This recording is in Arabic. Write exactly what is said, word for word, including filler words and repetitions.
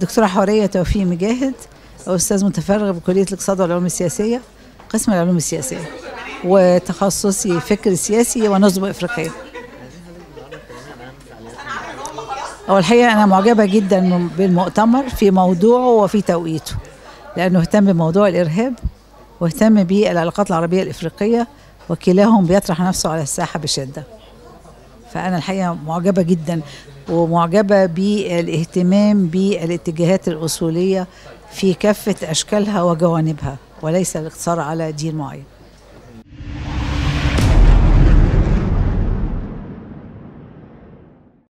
دكتورة حورية توفيق مجاهد، أستاذ متفرغ بكلية الاقتصاد والعلوم السياسية، قسم العلوم السياسية، وتخصصي فكر سياسي ونظم إفريقية. أول الحقيقة أنا معجبة جدا بالمؤتمر في موضوعه وفي توقيته، لأنه اهتم بموضوع الإرهاب واهتم بالعلاقات العربية الإفريقية، وكلاهم بيطرح نفسه على الساحة بشدة. فأنا الحقيقة معجبة جدا، ومعجبة بالاهتمام بالاتجاهات الأصولية في كافة أشكالها وجوانبها، وليس الاقتصار على دين معين.